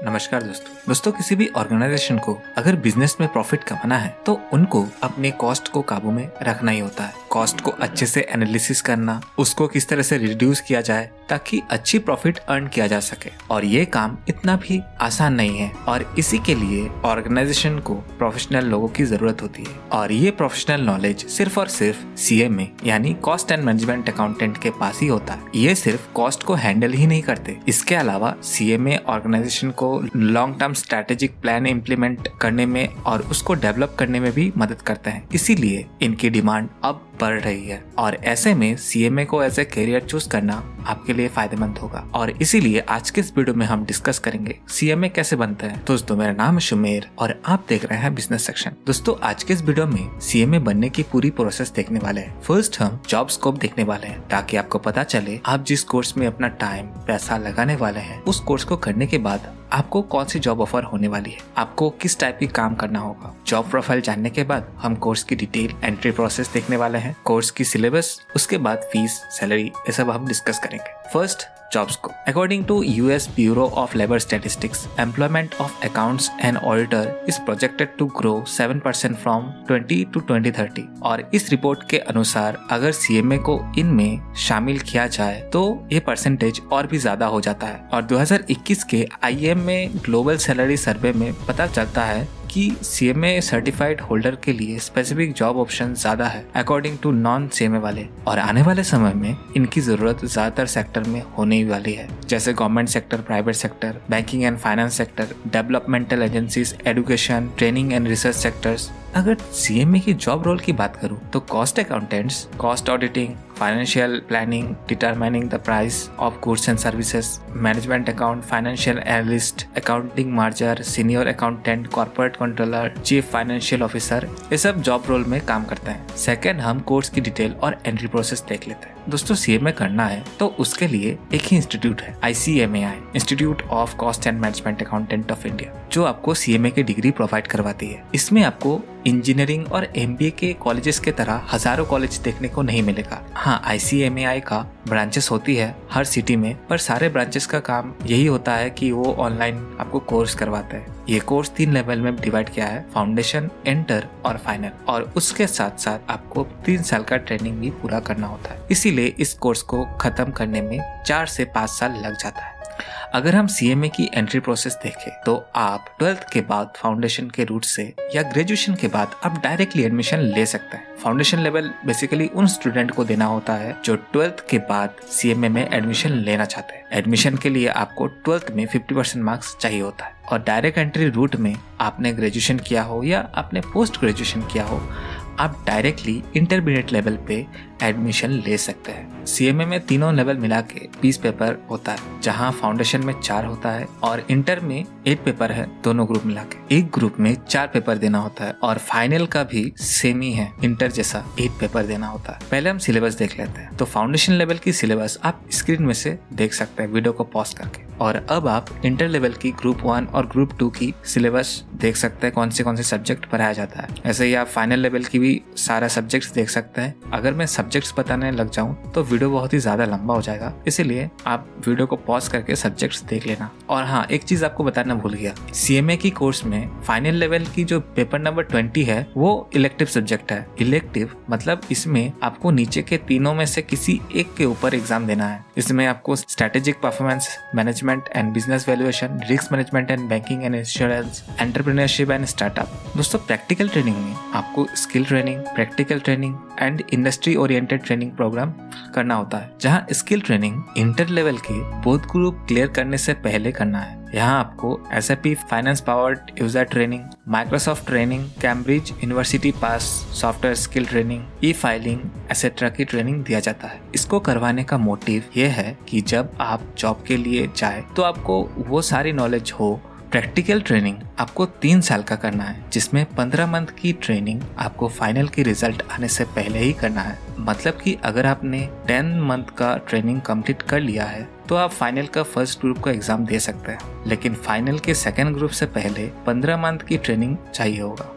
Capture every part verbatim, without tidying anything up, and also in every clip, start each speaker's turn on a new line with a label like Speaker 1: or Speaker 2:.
Speaker 1: नमस्कार दोस्तों दोस्तों किसी भी ऑर्गेनाइजेशन को अगर बिजनेस में प्रॉफिट कमाना है तो उनको अपने कॉस्ट को काबू में रखना ही होता है। कॉस्ट को अच्छे से एनालिसिस करना, उसको किस तरह से रिड्यूस किया जाए ताकि अच्छी प्रॉफिट अर्न किया जा सके। और ये काम इतना भी आसान नहीं है और इसी के लिए ऑर्गेनाइजेशन को प्रोफेशनल लोगों की जरूरत होती है। और ये प्रोफेशनल नॉलेज सिर्फ और सिर्फ सीएमए यानी कॉस्ट एंड मैनेजमेंट अकाउंटेंट के पास ही होता है। ये सिर्फ कॉस्ट को हैंडल ही नहीं करते, इसके अलावा सीएमए ऑर्गेनाइजेशन को long term strategic plan implement करने में और उसको डेवलप करने में भी मदद करते हैं। इसीलिए इनकी डिमांड अब बढ़ रही है और ऐसे में सीएमए को एज ए करियर चूज करना आपके लिए फायदेमंद होगा। और इसीलिए आज के इस वीडियो में हम डिस्कस करेंगे सीएमए कैसे बनते हैं। दोस्तों मेरा नाम है शुमेर और आप देख रहे हैं बिजनेस सेक्शन। दोस्तों आज के इस वीडियो में सीएमए बनने की पूरी प्रोसेस देखने वाले हैं। फर्स्ट हम जॉब स्कोप देखने वाले हैं ताकि आपको पता चले आप जिस कोर्स में अपना टाइम पैसा लगाने वाले हैं उस कोर्स को करने के बाद आपको कौन सी जॉब ऑफर होने वाली है, आपको किस टाइप की काम करना होगा। जॉब प्रोफाइल जानने के बाद हम कोर्स की डिटेल एंट्री प्रोसेस देखने वाले हैं, कोर्स की सिलेबस, उसके बाद फीस, सैलरी, ये सब हम डिस्कस करेंगे। First job scope. According to US bureau of labour statistics, employment of accounts and auditor is projected to grow seven percent from twenty to twenty thirty. और इस report के अनुसार अगर सीएमए को इनमें शामिल किया जाए तो ये परसेंटेज और भी ज्यादा हो जाता है। और दो हज़ार इक्कीस के आईएम में ग्लोबल सैलरी सर्वे में पता चलता है कि सीएमए सर्टिफाइड होल्डर के लिए स्पेसिफिक जॉब ऑप्शन ज्यादा है अकॉर्डिंग टू नॉन सीएमए वाले। और आने वाले समय में इनकी जरूरत ज्यादातर सेक्टर में होने वाली है, जैसे government sector, private sector, banking and finance sector, developmental agencies, education, training and research sectors. अगर सीएमए की जॉब रोल की बात करूं तो cost accountants, cost auditing, financial planning, determining the price of goods and services, management account, financial analyst, accounting merger, senior accountant, corporate controller, chief financial officer, ये सब job role में काम करते हैं। सेकेंड हम कोर्स की डिटेल और entry process देख लेते हैं। दोस्तों सीएमए करना है तो उसके लिए एक ही इंस्टीट्यूट है, ICMAI, institute of cost and management accountant of India, जो आपको सीएमए की डिग्री प्रोवाइड करवाती है। इसमें आपको इंजीनियरिंग और एमबीए के कॉलेजेस के तरह हजारों कॉलेज देखने को नहीं मिलेगा। हाँ, आईसीएमएआई का ब्रांचेस होती है हर सिटी में, पर सारे ब्रांचेस का काम यही होता है कि वो ऑनलाइन आपको कोर्स करवाते हैं। ये कोर्स तीन लेवल में डिवाइड किया है, फाउंडेशन, एंटर और फाइनल। और उसके साथ साथ आपको तीन साल का ट्रेनिंग भी पूरा करना होता है। इसीलिए इस कोर्स को खत्म करने में चार से पाँच साल लग जाता है। अगर हम सीएमए की एंट्री प्रोसेस देखें तो आप ट्वेल्थ के बाद फाउंडेशन के रूट से या ग्रेजुएशन के बाद आप डायरेक्टली एडमिशन ले सकते हैं। फाउंडेशन लेवल बेसिकली उन स्टूडेंट को देना होता है जो ट्वेल्थ के बाद सीएमए में एडमिशन लेना चाहते हैं। एडमिशन के लिए आपको ट्वेल्थ में फिफ्टी परसेंट मार्क्स चाहिए होता है। और डायरेक्ट एंट्री रूट में आपने ग्रेजुएशन किया हो या आपने पोस्ट ग्रेजुएशन किया हो, आप डायरेक्टली इंटरमीडिएट लेवल पे एडमिशन ले सकते हैं। सीएमए में तीनों लेवल मिला के बीस पेपर होता है, जहां फाउंडेशन में चार होता है और इंटर में एट पेपर है, दोनों ग्रुप मिला के। एक ग्रुप में चार पेपर देना होता है और फाइनल का भी सेम ही है, इंटर जैसा एट पेपर देना होता है। पहले हम सिलेबस देख लेते हैं। तो फाउंडेशन लेवल की सिलेबस आप स्क्रीन में से देख सकते हैं वीडियो को पॉज करके। और अब आप इंटर लेवल की ग्रुप वन और ग्रुप टू की सिलेबस देख सकते हैं, कौन से कौन से सब्जेक्ट पढ़ाया जाता है। ऐसे ही आप फाइनल लेवल की भी सारा सब्जेक्ट्स देख सकते हैं। अगर मैं सब्जेक्ट्स बताने लग जाऊं तो वीडियो बहुत ही ज्यादा लंबा हो जाएगा, इसीलिए आप वीडियो को पॉज करके सब्जेक्ट्स देख लेना। और हाँ, एक चीज आपको बताना भूल गया, सीएमए की कोर्स में फाइनल लेवल की जो पेपर नंबर ट्वेंटी है वो इलेक्टिव सब्जेक्ट है। इलेक्टिव मतलब इसमें आपको नीचे के तीनों में से किसी एक के ऊपर एग्जाम देना है। इसमें आपको strategic performance management and business valuation, risk management and banking and insurance, entrepreneurship and startup. दोस्तों प्रैक्टिकल ट्रेनिंग में आपको skill training, practical training and industry oriented training programme करना होता है, जहां स्किल ट्रेनिंग इंटर लेवल के बोथ ग्रुप क्लियर करने से पहले करना है। यहाँ आपको SAP finance powered user training, Microsoft training, Cambridge university press software skill training, e filing etcetera की ट्रेनिंग दिया जाता है। इसको करवाने का मोटिव ये है कि जब आप जॉब के लिए जाए तो आपको वो सारी नॉलेज हो। प्रैक्टिकल ट्रेनिंग आपको तीन साल का करना है, जिसमें पंद्रह मंथ की ट्रेनिंग आपको फाइनल की रिजल्ट आने से पहले ही करना है। मतलब कि अगर आपने टेन मंथ का ट्रेनिंग कंप्लीट कर लिया है तो आप फाइनल का फर्स्ट ग्रुप का एग्जाम दे सकते हैं, लेकिन फाइनल के सेकेंड ग्रुप से पहले पंद्रह मंथ की ट्रेनिंग चाहिए होगा।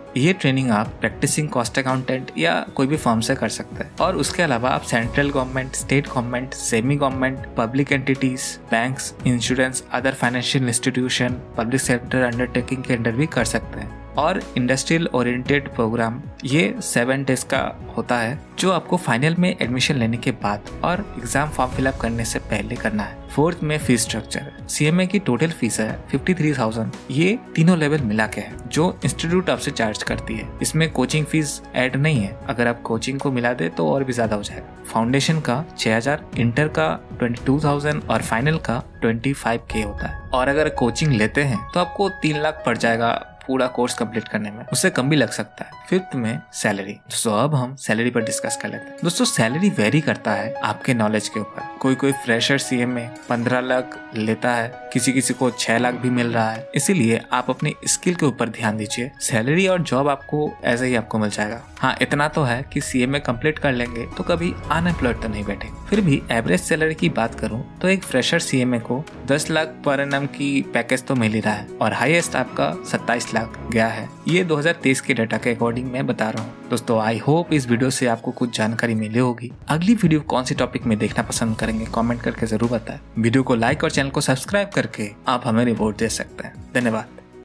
Speaker 1: ये ट्रेनिंग आप प्रैक्टिसिंग कॉस्ट अकाउंटेंट या कोई भी फर्म से कर सकते हैं। और उसके अलावा आप central government, state government, semi government, public entities, banks, insurance, other financial institution, public sector undertaking के अंडर भी कर सकते हैं। और इंडस्ट्रियल ओरिएंटेड प्रोग्राम ये सेवन डेज का होता है, जो आपको फाइनल में एडमिशन लेने के बाद और एग्जाम फॉर्म फिलअप करने से पहले करना है। फोर्थ में फीस स्ट्रक्चर, सीएमए की टोटल फीस है फिफ्टी थ्री थाउजेंड। ये तीनों लेवल मिला के है जो इंस्टीट्यूट आपसे चार्ज करती है। इसमें कोचिंग फीस ऐड नहीं है, अगर आप कोचिंग को मिला दे तो और भी ज्यादा हो जाएगा। फाउंडेशन का छह हजार, इंटर का ट्वेंटी टू थाउजेंड और फाइनल का ट्वेंटी फाइव के होता है। और अगर कोचिंग लेते हैं तो आपको तीन लाख पड़ जाएगा पूरा कोर्स कंप्लीट करने में, उससे कम भी लग सकता है। फिफ्थ में सैलरी। दोस्तों अब हम सैलरी पर डिस्कस कर लेते हैं। दोस्तों सैलरी वेरी करता है आपके नॉलेज के ऊपर। कोई कोई फ्रेशर सीएम में पंद्रह लाख लेता है, किसी किसी को छह लाख भी मिल रहा है। इसीलिए आप अपनी स्किल के ऊपर ध्यान दीजिए। सैलरी और जॉब आपको ऐसे ही आपको मिल जाएगा। हाँ इतना तो है कि सीएमए कंप्लीट कर लेंगे तो कभी अनएम्प्लॉयड तो नहीं बैठे। फिर भी एवरेज सैलरी की बात करूँ तो एक फ्रेशर सीएमए को दस लाख पर एनम की पैकेज तो मिल ही रहा है और हाईएस्ट आपका सत्ताईस लाख गया है। ये दो हज़ार तेईस के डाटा के अकॉर्डिंग मैं बता रहा हूँ। दोस्तों आई होप इस वीडियो से आपको कुछ जानकारी मिली होगी। अगली वीडियो कौन सी टॉपिक में देखना पसंद करेंगे कमेंट करके जरूर बताएं। वीडियो को लाइक और चैनल को सब्सक्राइब करके आप हमें रिपोर्ट दे सकते हैं। धन्यवाद।